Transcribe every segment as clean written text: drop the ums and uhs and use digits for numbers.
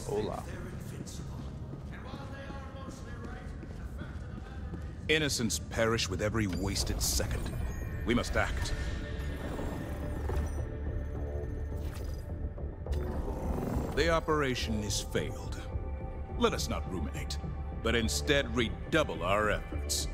Hola. Innocents perish with every wasted second. We must act. The operation is failed. Let us not ruminate, but instead redouble our efforts.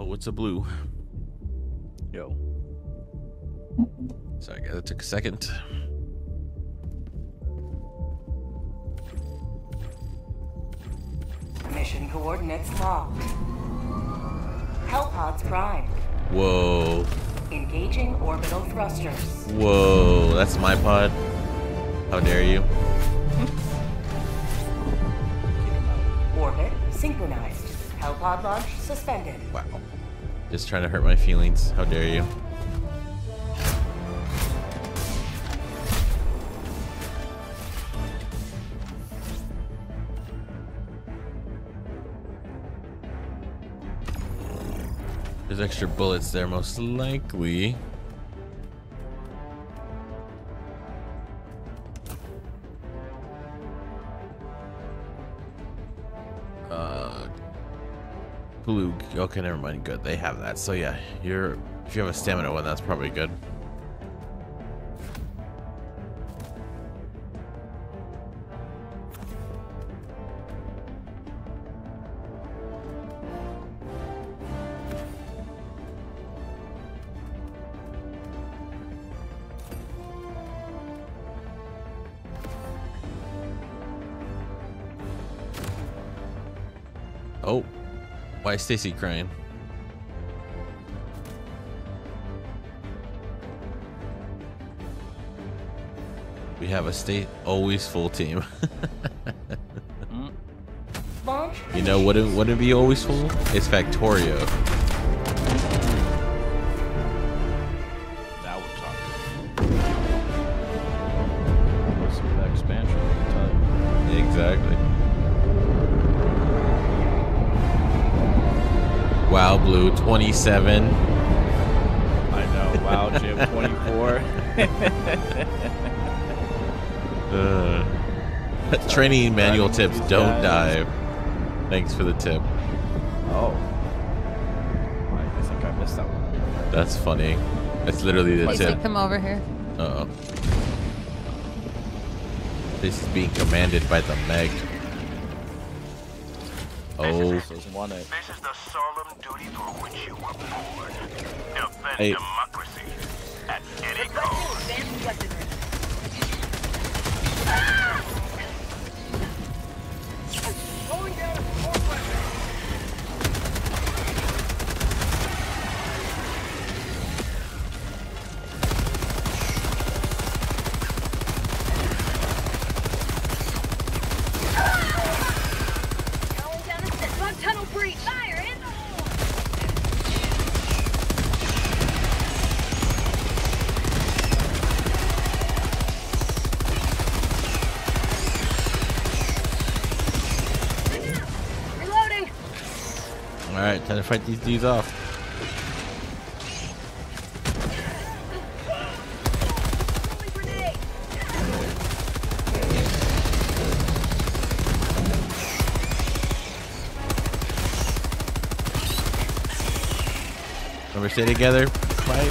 Oh, it's a blue. Yo. Sorry, guys, that took a second. Mission coordinates locked. Hellpods prime. Whoa. Engaging orbital thrusters. Whoa, that's my pod. How dare you? Orbit synchronized. Hellpod launch suspended. Wow. Just trying to hurt my feelings. How dare you? There's extra bullets there, most likely. Blue. Okay, never mind. Good. They have that. So yeah, if you have a stamina one, that's probably good. Oh, why is Stacy crying? We have a state always full team. You know what wouldn't be always full? It's Factorio. Now we're talking. Listen to that expansion, I can tell you. Exactly. Wow, Blue 27. I know. Wow, Jim 24. Training manual tips: don't guys. dive. Thanks for the tip. Oh. I think I missed that one. That's funny. That's literally the Casey, tip. come over here. Uh oh. This is being commanded by the Meg. Oh. This is one it. This is the solemn duty for which you were born. Defend Hey. democracy at any cost. Tunnel breach! Fire in the hole! Reloading! Alright, time to fight these dudes off. Throwing grenade! Remember, stay together. Fight.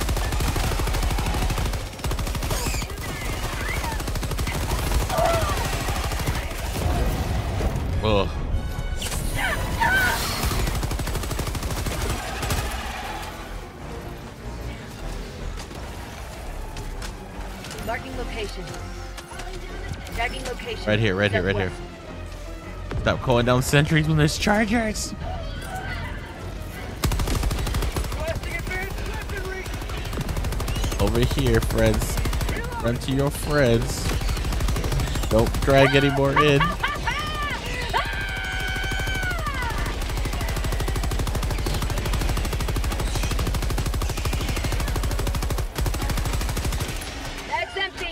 Oh. Marking location. Tagging location. Right here, right here, right here. Stop calling down sentries when there's chargers. Over here, friends. Run to your friends. Don't drag any more in. Bag's empty.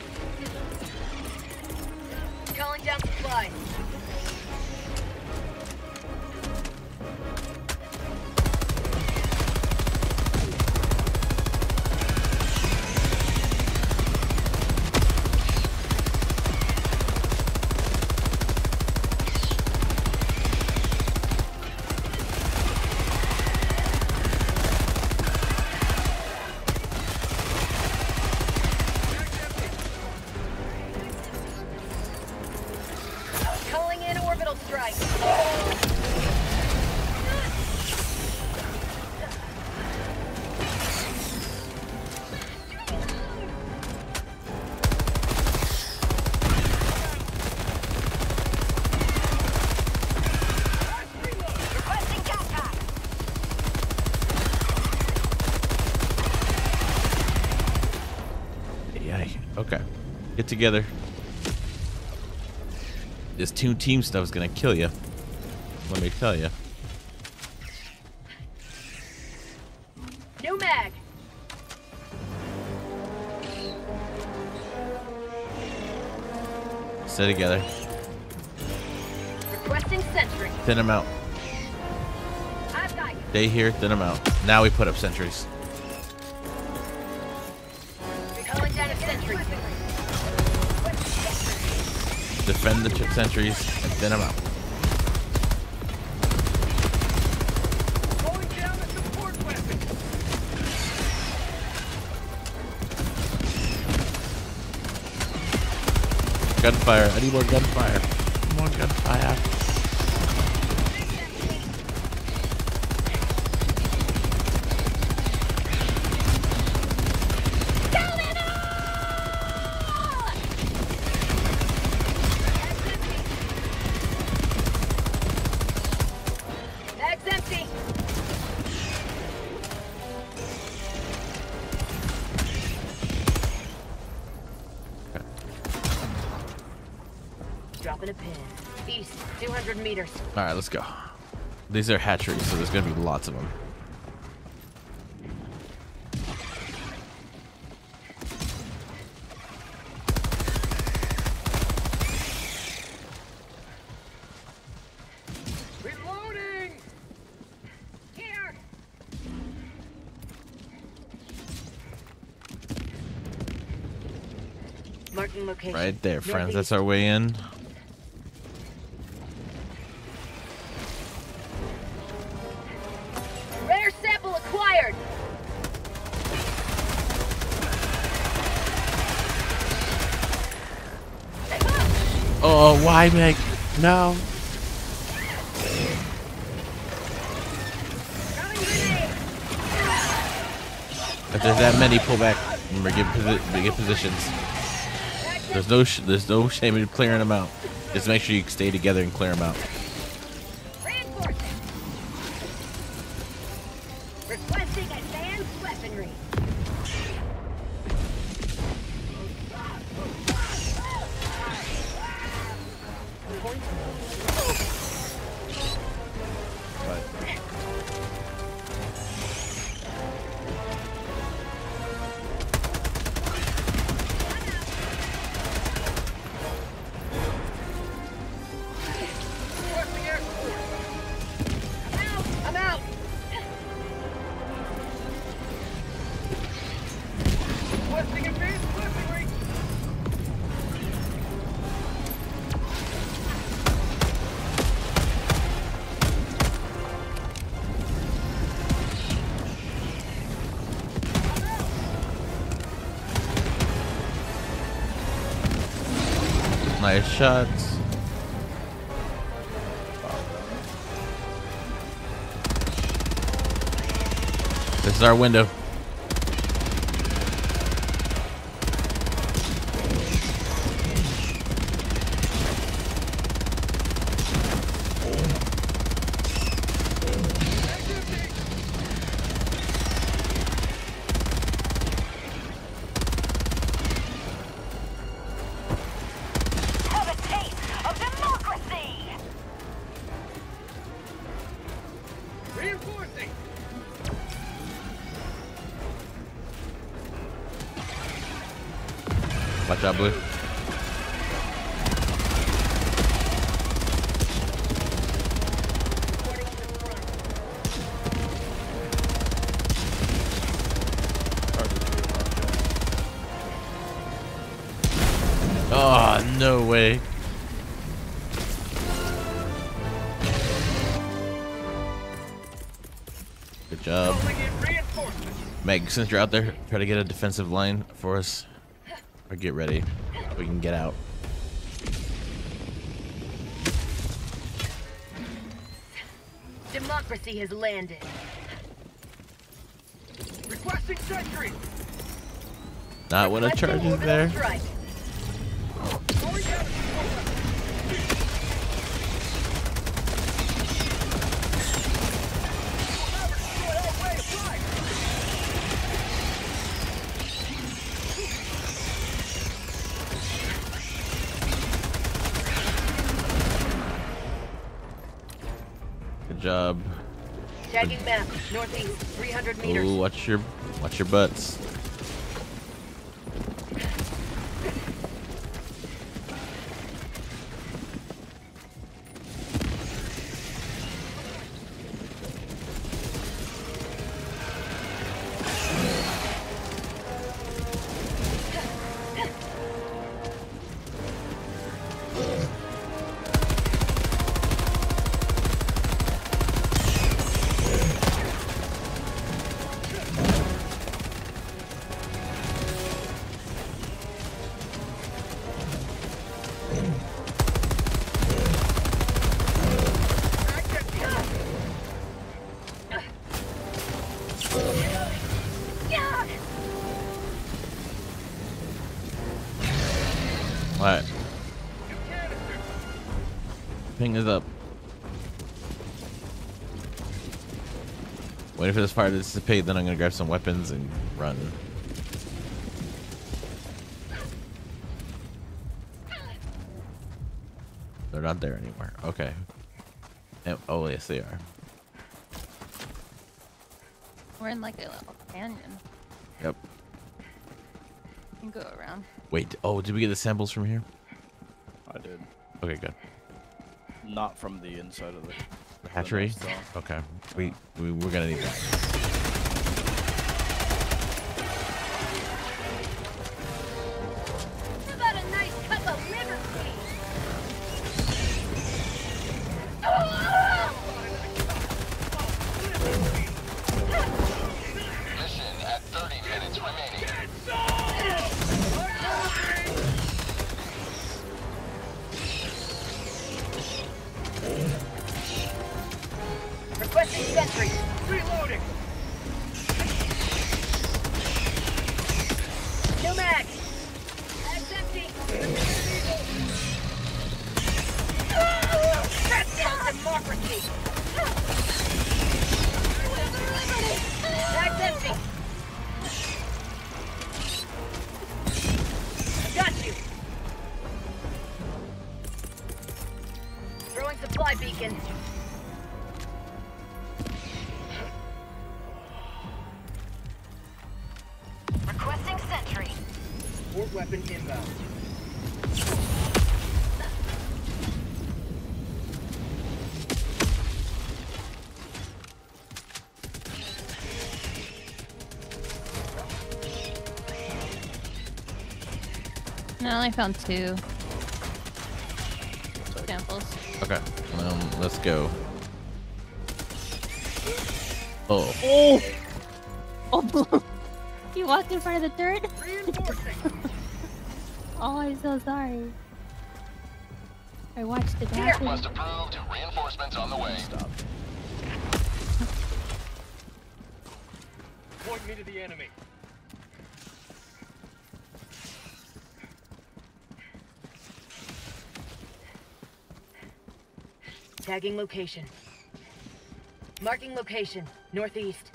Calling down supply. Calling in orbital strike. Get together. This team stuff is gonna kill you. Let me tell you. New mag. Stay together. Requesting sentry. Thin them out. I've got you. Stay here, thin them out. Now we put up sentries. Calling down a sentry. Defend the sentries and thin them out. Going down a support weapon. Gunfire. I need more gunfire. More gunfire. Bag's empty. Dropping a pin. East, 200 meters. All right, let's go. These are hatcheries, so there's gonna be lots of them. Reloading. Here. Marking location. Right there, friends. Northeast. That's our way in. Rare sample acquired. Oh, why, Meg? No. If there's that many, pull back. Remember, get positions. There's no shame in clearing them out. Just make sure you stay together and clear them out. Reinforcing. Requesting advanced weaponry. Requesting air support. I'm out. Requesting advanced weaponry. Nice shots. This is our window. Have a taste of democracy! Reinforcing. Watch out, Blue. Oh, no way. Good job. Calling in reinforcements. Meg, since you're out there, try to get a defensive line for us. Or get ready. We can get out. Democracy has landed. Requesting sentry. Not when a charge is Orbital there. strike. Going down a support weapon. job. Tagging map, northeast, 300 meters. Ooh, watch your butts. What? Ping is up. Waiting for this fire to dissipate, then I'm gonna grab some weapons and run. They're not there anymore. Okay. Oh, yes, they are. We're in like a little canyon. Yep. You can go around. Wait. Oh, did we get the samples from here? I did. Okay, good. Not from the inside of the Hatchery? nest, though. Okay. We're gonna need that. How about a nice cup of liver tea? Mission at 30 minutes remaining. Requesting sentry. Reloading. No mag. Mag's empty. Shut down democracy. Mag's empty. Got you. Throwing supply beacon. Requesting sentry. Support weapon inbound. No, I only found 2 samples. Okay. Let's go. Oh. Oh, you walked in front of the dirt? Oh, I'm so sorry. I watched it happen. Must approved. Reinforcements on the way. Stop. Point me to the enemy. Tagging location. Marking location, northeast.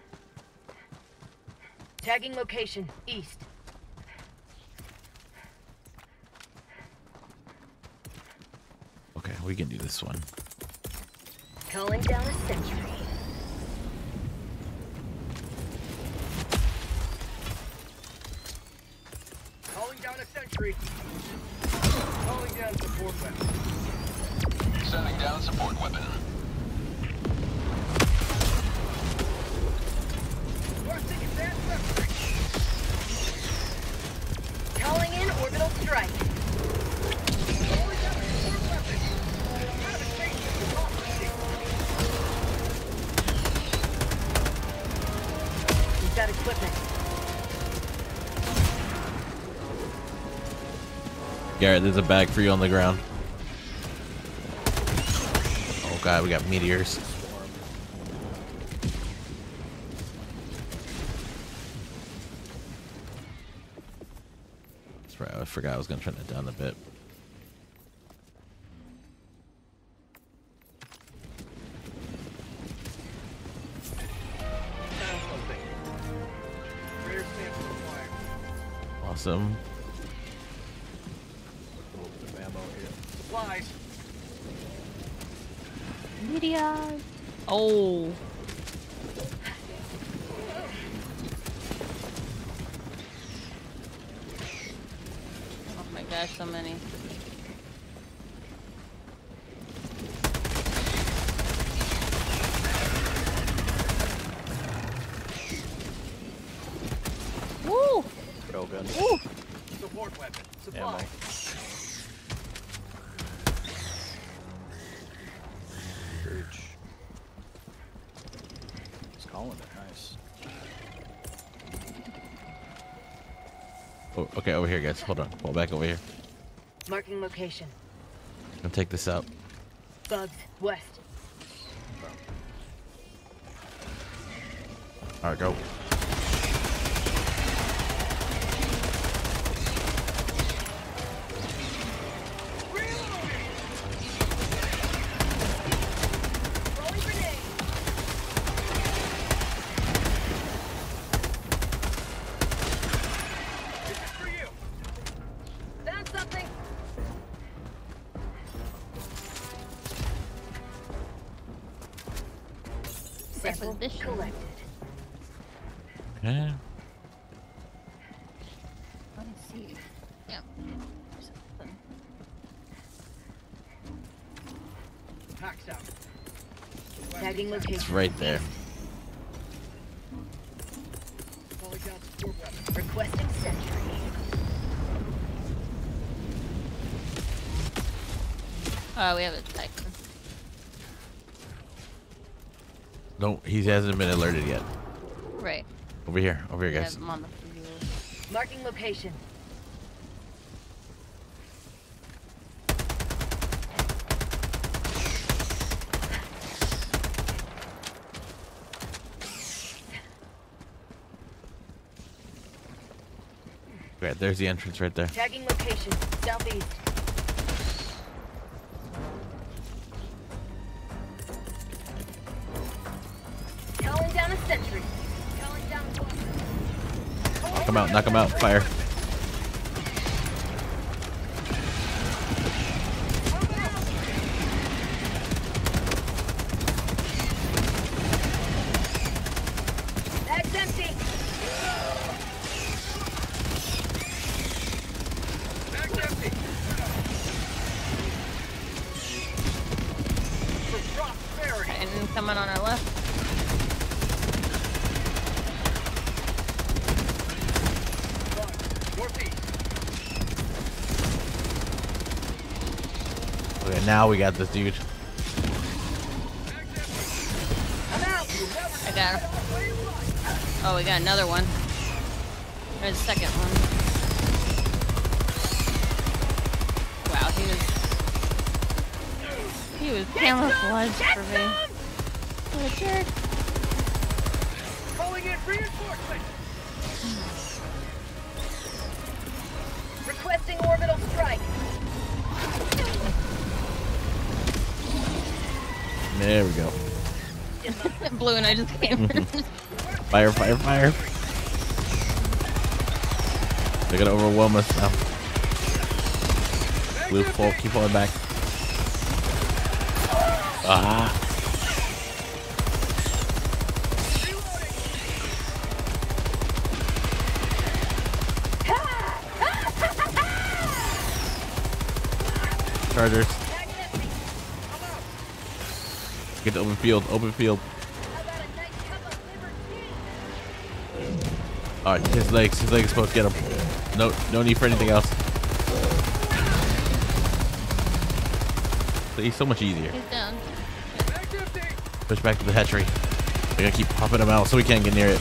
Tagging location, east. Okay, we can do this one. Calling down a sentry. Calling down a sentry. Calling down support weapon. Sending down support weapon. Requesting advanced weaponry. Calling in orbital strike. Calling down support weapon. Habitation democracy. We've got equipment. Garrett, there's a bag for you on the ground. Oh god, we got meteors. That's right, I forgot I was gonna turn that down a bit. Found something. Rare sample acquired. Awesome. A little bit of ammo here. Supplies. Media. Oh. Oh my gosh, so many. Woo! Real good. Woo! Support weapon. Ammo. Supply. Huge. He's calling it nice. Oh, okay, over here, guys. Hold on. Pull back over here. Marking location. I'll take this out. Bugs, west. All right, go. Rolling grenade. This is for you. Found something. Sample Requisition. collected. Yeah. Let me see. Yep. Something. Packs out. Tagging location. It's right there. Calling down support weapon. Requesting sentry. Oh, we have a Titan. No, he hasn't been alerted yet. Right. Over here, We have guys. him on the preview. Marking location. Right, there's the entrance right there. Tagging location. Southeast. Calling down a sentry. Calling down one. Knock him out, knock him out. Fire. Bag's empty. Bag's empty. For prosperity. Titan coming on our left. Northeast. Okay, now we got this dude. I'm out. I got him. Oh, we got another one. There's a second one. Wow, he was camouflaged for me. What a jerk. Calling in reinforcement. Requesting orbital strike. There we go. Blue and I just came. Fire, fire, fire. They're gonna overwhelm us now. Blue, full, keep falling back. Ah. Chargers. Get to open field, open field. Alright, his legs supposed to get him. No need for anything else. He's so much easier. He's down. Bag's empty. Push back to the hatchery. They're gonna keep popping him out so we can't get near it.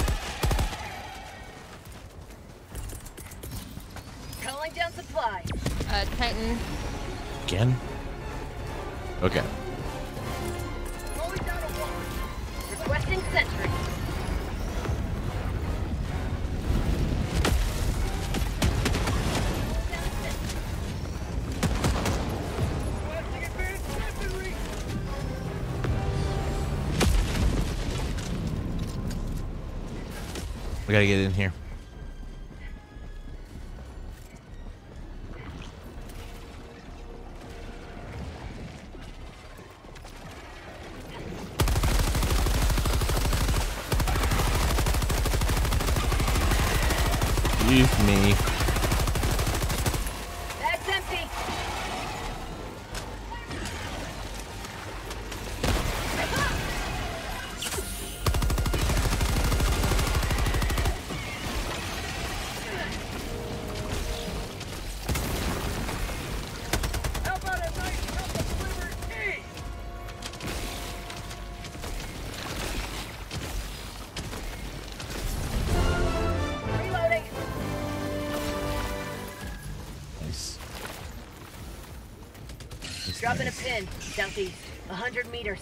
Calling down supplies. Titan. Again? Okay. Calling down a one. Requesting sentry. Requesting advanced weaponry. We gotta get in here. Excuse me. Bag's empty. How about a nice cup of flavored tea? Reloading. Nice. Dropping a pin. Southeast. 100 meters.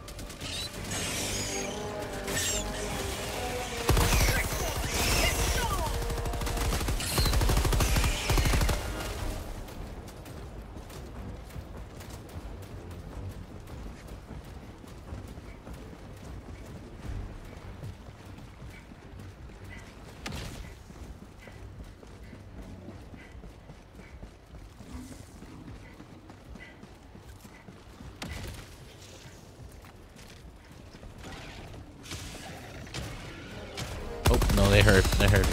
Oh no, they hurt. They hurt.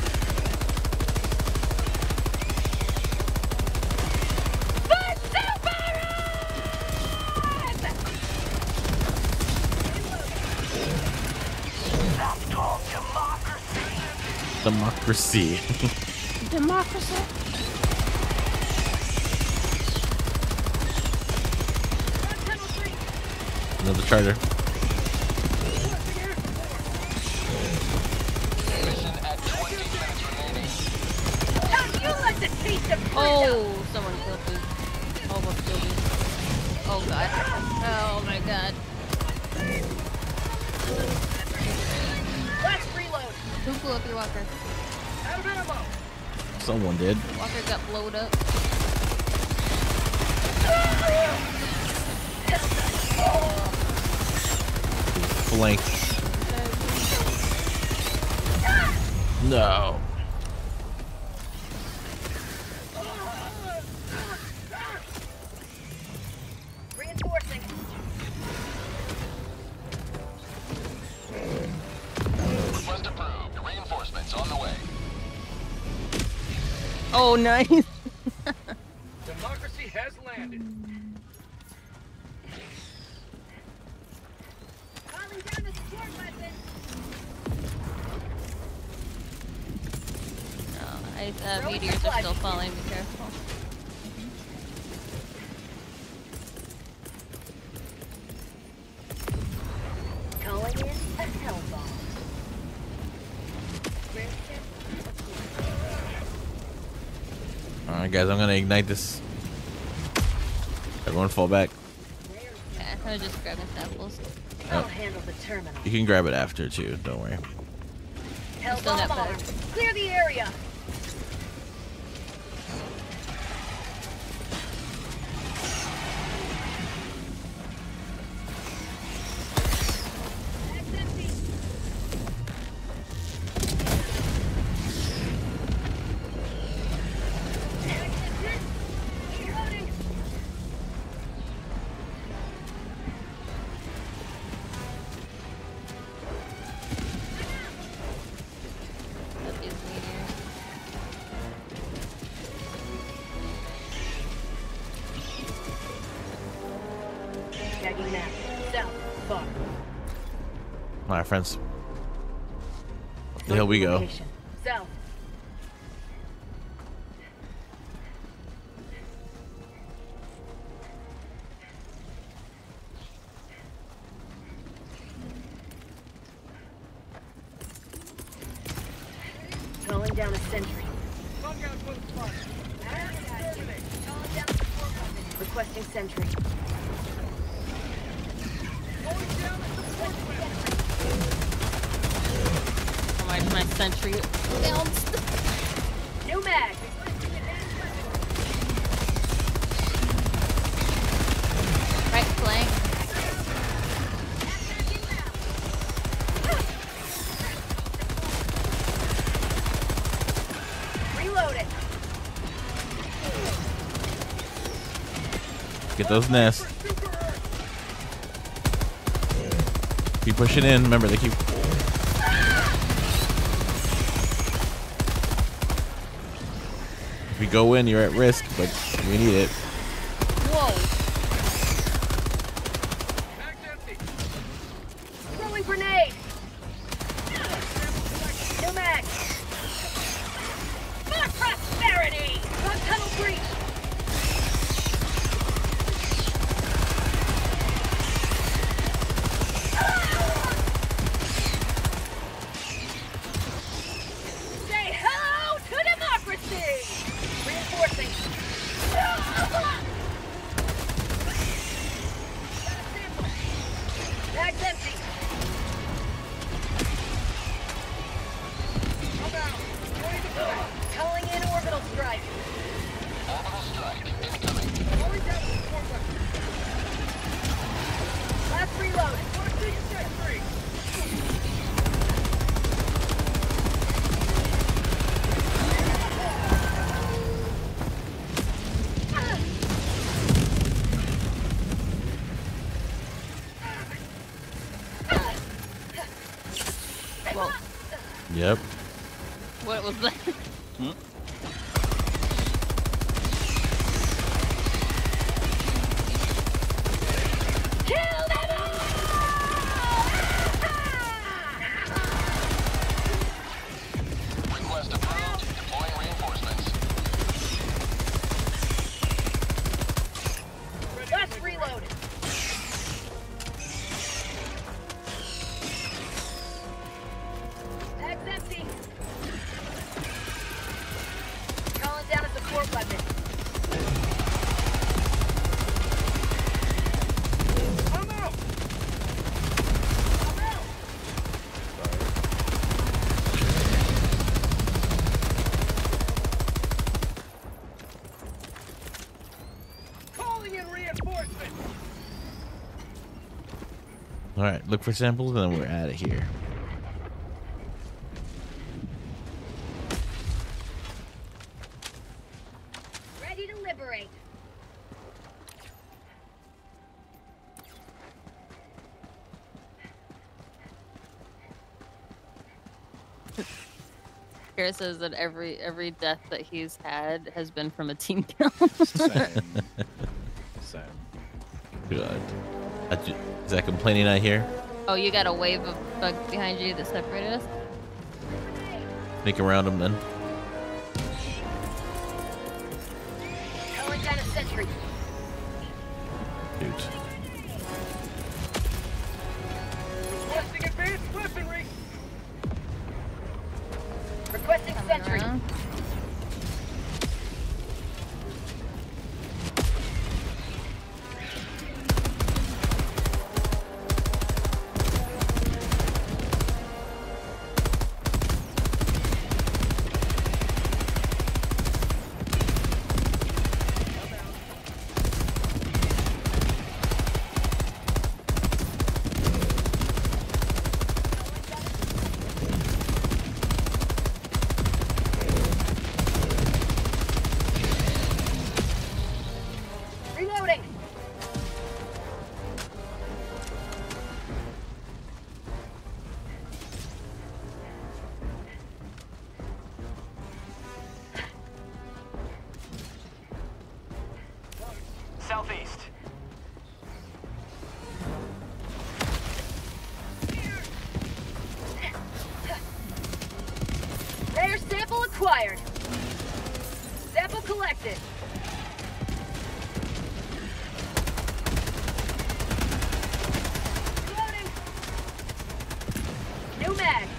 Democracy. Democracy. Another charter. Don't you let the taste of freedom. Oh, someone killed me. Almost killed me. Oh god. Oh my god. Let's reload. Who blew up your walker? Out of ammo. Someone did. Walker got blowed up. Flank. No. Reinforcing. Request approved. Reinforcements on the way. Oh, nice. Democracy has landed. Calling down a support weapon. Meteors are still falling. Be careful. Calling in a hell bomb. Alright guys, I'm gonna ignite this. Everyone fall back. Yeah, I'm just grabbing samples. I'll handle the terminal. You can grab it after too, don't worry. Hell Still bomb not bad. armed. Clear the area. Bag's empty. Reloading. Got these meteors. Tagging map. South. Far. Alright friends. The hell we go. Location. South. Calling down a sentry. Bug out one spot. Calling down support weapon. Requesting sentry. Calling down a support weapon. Oh my sentry bounced. New mag. Right flank. Reload it. Get those nests. Keep pushing in. Remember, they keep. If you go in, you're at risk, but we need it. Whoa. Throwing grenade. No mag. More prosperity. Drug tunnel breach. Say hello to democracy. Reinforcing. Bag's empty. I'm out. Calling in orbital strike. Orbital strike incoming. Going down to support weapon. Last reload. Sentry. Whoa. Yep. What was that? Kill them all! Request approved. Deploying reinforcements. Last reload. Bag's empty. Calling down a support weapon. I'm out. I'm out. Calling in reinforcements. All right, look for samples, and then we're out of here. Ready to liberate. Kara says that every death that he's had has been from a team kill. Same. Same. Good. Is that complaining I hear? Oh, you got a wave of bugs behind you that separated us? Sneak around them then. Calling down a sentry. Shoot. Requesting advanced weaponry. Requesting sentry. Around. Reloading. Southeast. Rare sample acquired. Sample collected. Reloading. New mag.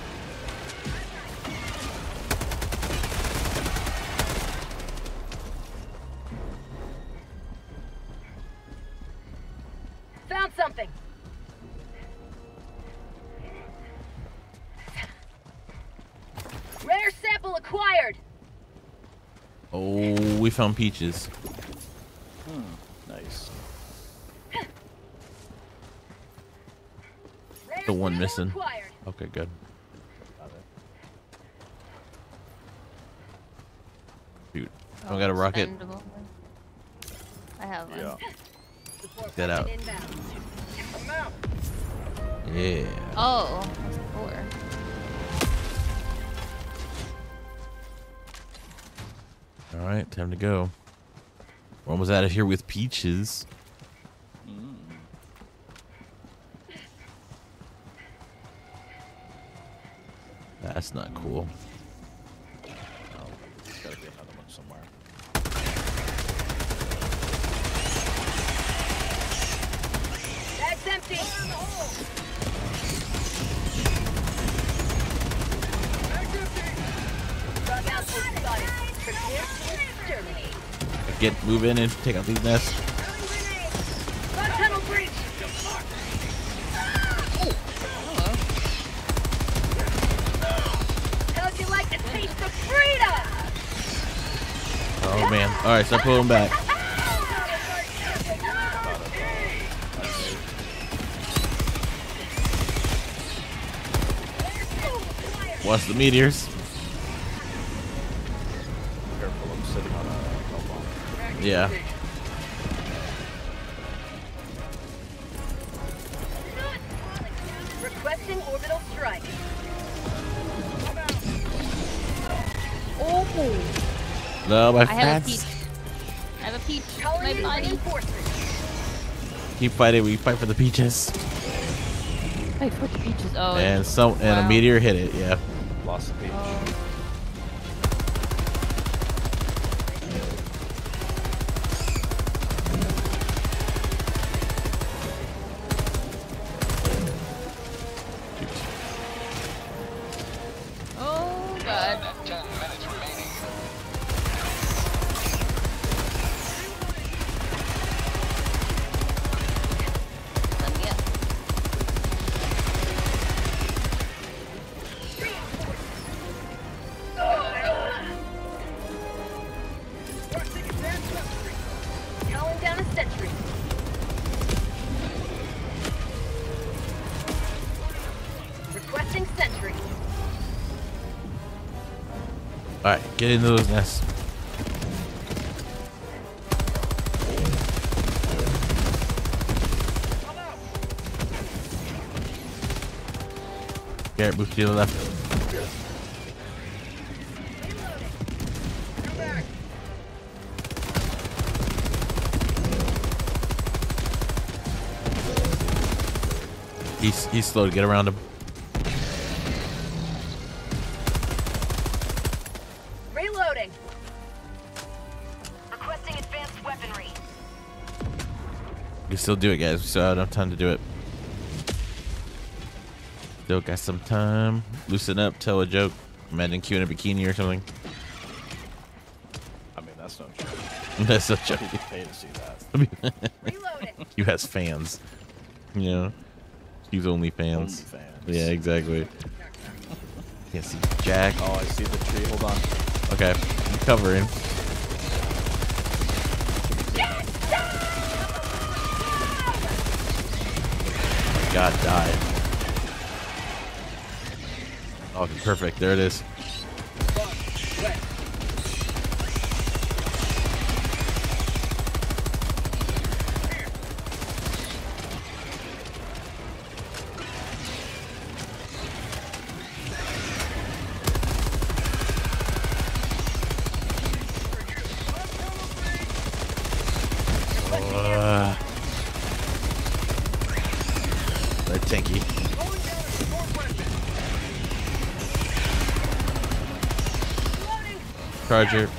Found something. Rare sample acquired. Oh, we found peaches. Nice. Rare The one sample missing. acquired. Okay, good. Got it. Shoot. I got a rocket. Expendable. I have one. Yeah. Support Get weapon out. inbound. I'm out. Yeah. Oh, that's 4. All right, time to go. We're almost out of here with Peaches. That's not cool. Oh, there's gotta be another one somewhere. Bag's empty. Bug outpost spotted. Prepare to exterminate. Get move in and take out these nests. Bug tunnel breach. How'd you like the taste of freedom? Oh man! All right, start pulling back. Watch the meteors. Careful, I'm sitting on a bomb. Yeah. Requesting orbital strike. Oh, No, my I have a friends. peach. I have a peach. Calling My in body. reinforcements. Keep fighting. We fight for the peaches. Wait, for the peaches. Oh. And a wow. meteor hit it. Yeah. Lost the peach. Oh god. 10 minutes remaining. Let me up. Calling down a sentry. Requesting sentry. All right, get into those nests. Garrett, move to the left. He's slow to get around him. Reloading. Requesting advanced weaponry. We can still do it, guys. We still have enough time to do it. Still got some time. Loosen up, tell a joke. Imagine Q in a bikini or something. I mean, that's no joke. That's a joke. You pay to see that. Reloading. You has fans. You know, he's only fans. OnlyFans. Yeah, exactly. Can't see Jack. Oh, I see the tree. Hold on. Okay, I'm covering. God, die. Oh, perfect. There it is. They're tanky. Charger.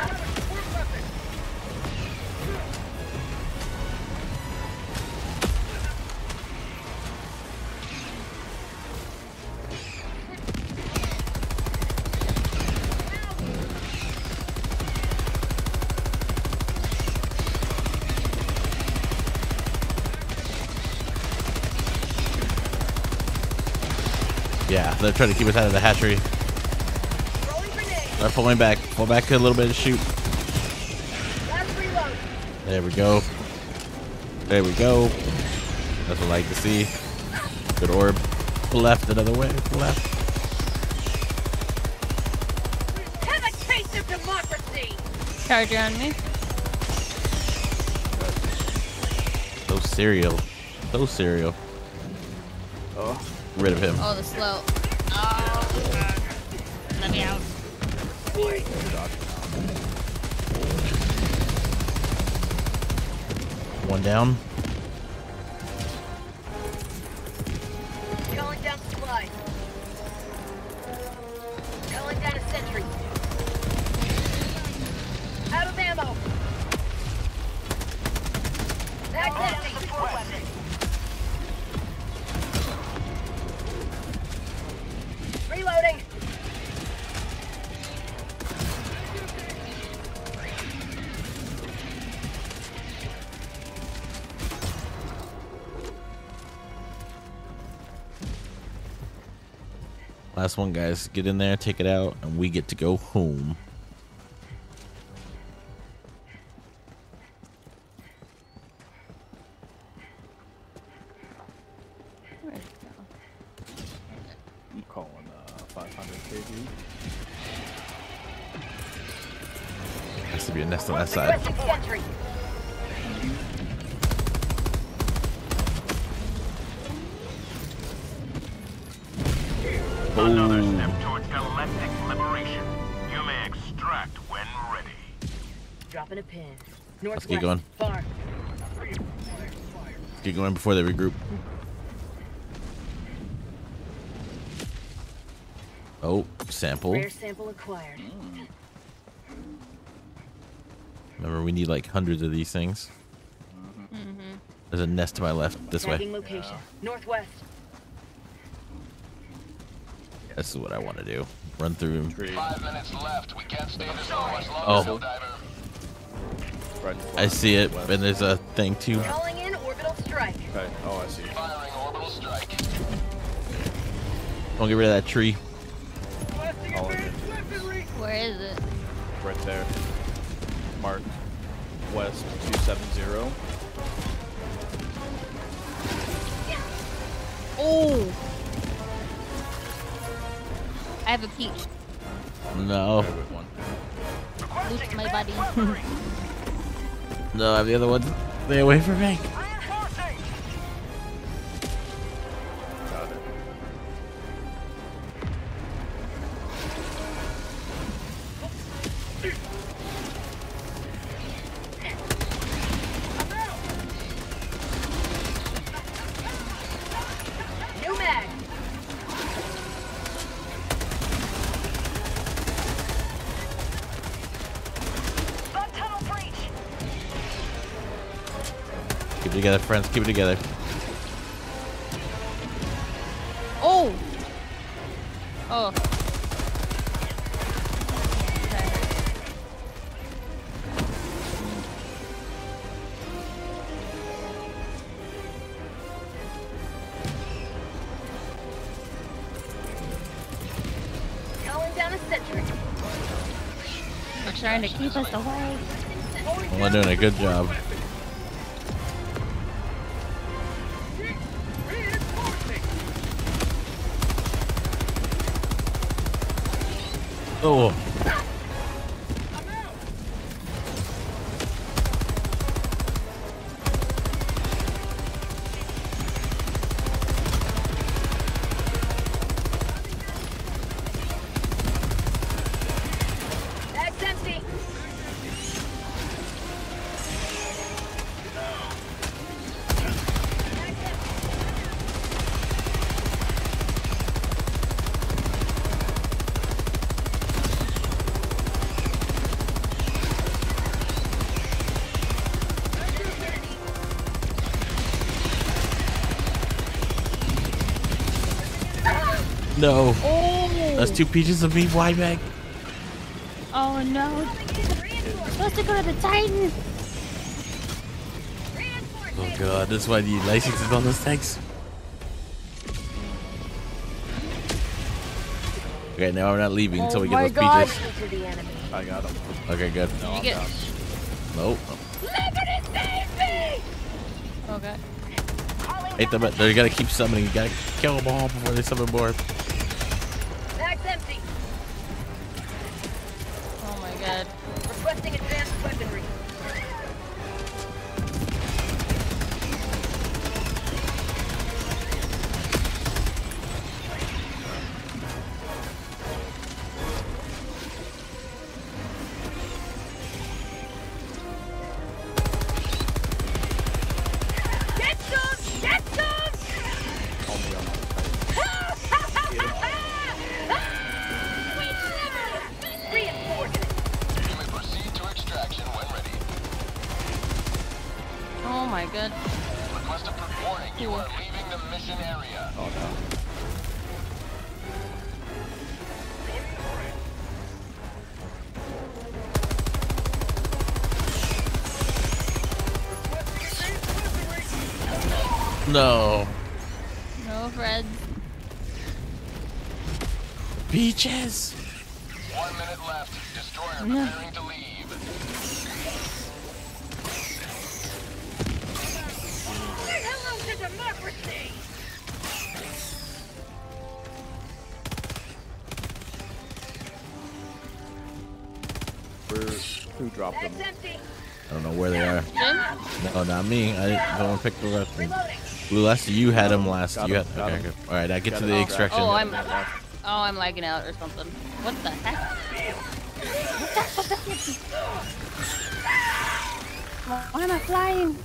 Yeah, they're trying to keep us out of the hatchery. Throwing grenade. They're pulling back. Pull back a little bit and shoot. Last reload. There we go. There we go. That's what I like to see. Good orb. Left, another way. Left. Have a taste of democracy. Charger on me. So serial. So serial. Oh, Rid of him. Oh, the slow. Oh, God. Let me out. One down. Calling down supplies. Calling down a sentry. Out of ammo. That's empty. Support weapon. Reloading. Last one, guys. Get in there, take it out, and we get to go home. I'm calling 500 kg. Has to be a nest on that side. Requesting sentry. Another step towards galactic liberation. You may extract when ready. Dropping a pin. Let's Northwest. keep going. Far. Get going before they regroup. Oh, sample. Rare sample acquired. Remember, we need like hundreds of these things. There's a nest to my left, this way. Tagging location. Northwest. This is what I want to do. Run through. 5 minutes left. We can't stay this long as long Oh. as Helldiver. Right in front. I see it, and there's a thing too. Calling in orbital strike. Okay. Oh, I see. Firing orbital strike. Don't get rid of that tree. All of it. Where is it? Right there. Mark. West 270. Oh! I have a peach. No. Okay, good one. Loot my body. No, I have the other one. Stay away from me. Got it. New mag. Bug tunnel breach. Keep it together, friends. Keep it together. Oh! Oh. Calling down a sentry. They're trying to keep us away. Well, we're doing a good job. Oh. Bag's empty. No. Oh! That's 2 pieces of beef wide bag. Oh no! We're supposed to go to the Titan. Oh god, that's why I need licenses on those tanks. Okay, now we're not leaving until we get those peaches. To the enemy. I got him. Okay, good. No, You I'm get- down. Nope. Liberty save me! Okay. Hate them, but they gotta keep summoning. You gotta kill them all before they summon more. Bag's empty. Oh my god. Requesting advanced weaponry. You are leaving the mission area. Oh no. No. No, Fred. Peaches. 1 minute left. Destroyer preparing to leave. Hello to democracy! Who dropped them? That's empty. I don't know where they are. Jim? No, not me. I don't want to pick the left. Reloading. Blue, last you had him last. Got You him, had. got Okay, him. okay. All right, I get Got to it. the extraction. Oh, I'm lagging out or something. What the heck? Why am I flying?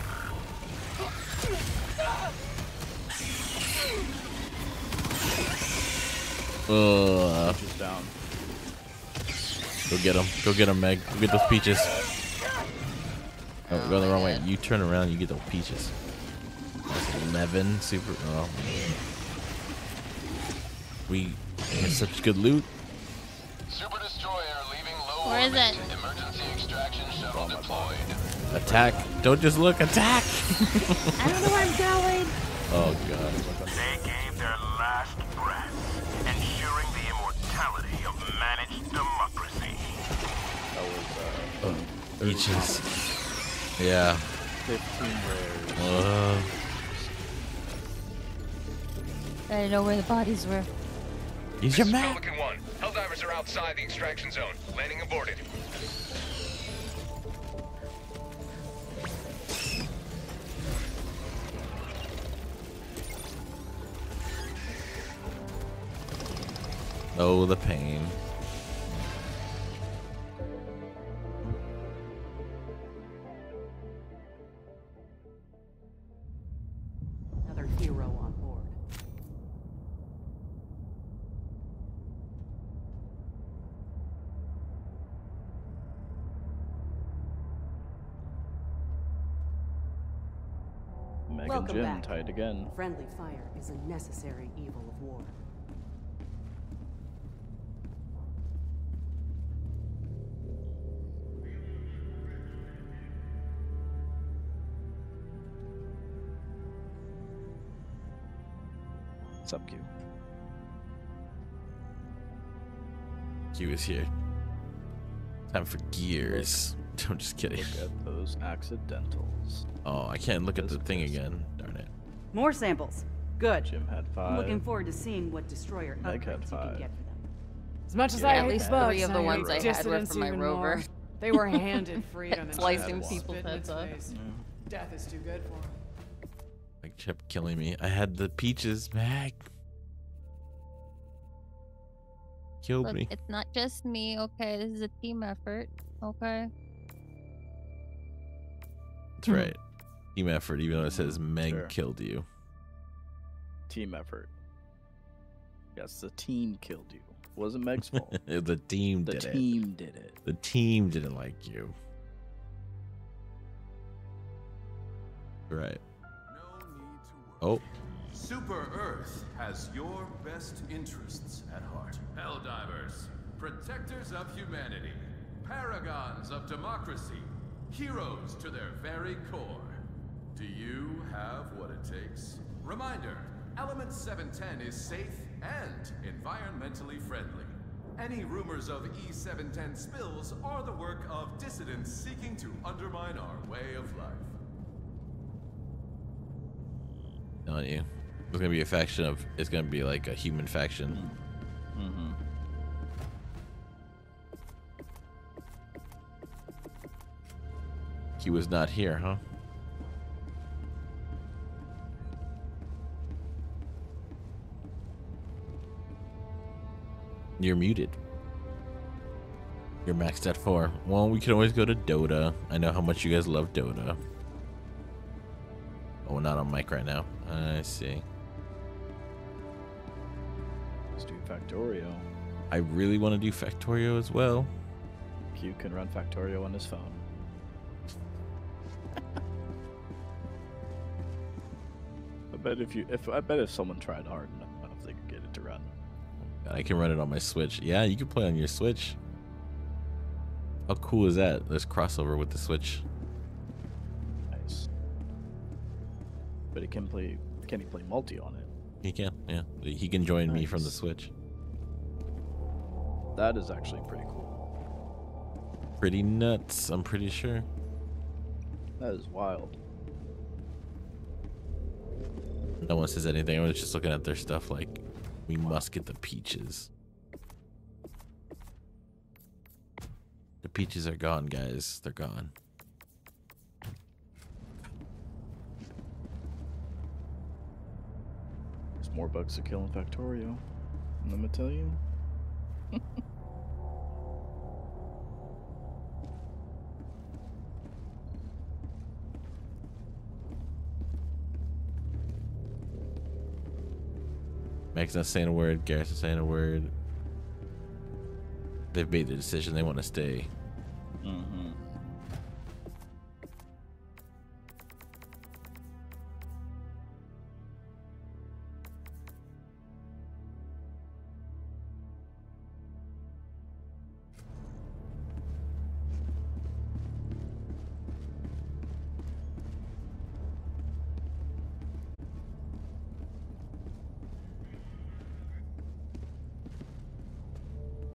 Just down. Go get him. Go get him, Meg. Go get those peaches. Oh, we're going the wrong way. You turn around, you get those peaches. That's 11 super. Oh. We had such good loot. Super destroyer leaving low Where is orbit. it? Emergency extraction shuttle deployed. Attack. Don't just look. Attack. I don't know where I'm going. Oh, God. They gave their last breath, ensuring the immortality of managed democracy. That was Peaches. Yeah. 15 rares. I didn't know where the bodies were. Use your map. Pelican 1. Helldivers are outside the extraction zone. Landing aborted. Oh, the pain. Another hero on board. Meg and Welcome Jim back. tied again. Friendly fire is a necessary evil of war. What's up, Q? Q is here. Time for gears. I'm just kidding. Look at those accidentals. Oh, I can't look at the thing again. Darn it. More samples. Good. Jim had 5. I'm looking forward to seeing what destroyer Meg had upgrades you 5. can get for them. As much as Yeah, I at hate least bugs, 3 of the I ones hate I had were dissidents from my even rover. more. They were handed freedom and Slicing just people's spit in heads its off. face. Death is too good for 'em. Like kept killing me. I had the peaches, Mag. Killed Look, me. it's not just me, okay? This is a team effort, okay? That's right. Team effort, even though it says Meg Sure. killed you. Team effort. Yes, the team killed you. It wasn't Meg's fault. The team The did it. team did it. The team didn't like you. Right. No need to worry. Oh, Super Earth has your best interests at heart. Helldivers, protectors of humanity, paragons of democracy, heroes to their very core. Do you have what it takes? Reminder, Element 710 is safe and environmentally friendly. Any rumors of E710 spills are the work of dissidents seeking to undermine our way of life. telling you. There's gonna be a faction of. It's gonna be like a human faction. Mm-hmm. He was not here, huh? You're muted. You're maxed at 4. Well, we can always go to Dota. I know how much you guys love Dota. Oh, we're not on mic right now. I see. Let's do Factorio. I really want to do Factorio as well. Q can run Factorio on his phone. I bet if someone tried hard enough, they could get it to run. I can run it on my Switch. Yeah, you can play on your Switch. How cool is that? There's crossover with the Switch. Nice. But it can play. Can he play multi on it? He can. Yeah, he can join me from the Switch. That is actually pretty cool. Pretty nuts. I'm pretty sure. That is wild. No one says anything. I was just looking at their stuff like, we must get the peaches. The peaches are gone, guys. They're gone. There's more bugs to kill in Factorio. I'm gonna tell you. Meg's not saying a word. Garrett's not saying a word. They've made the decision. They want to stay.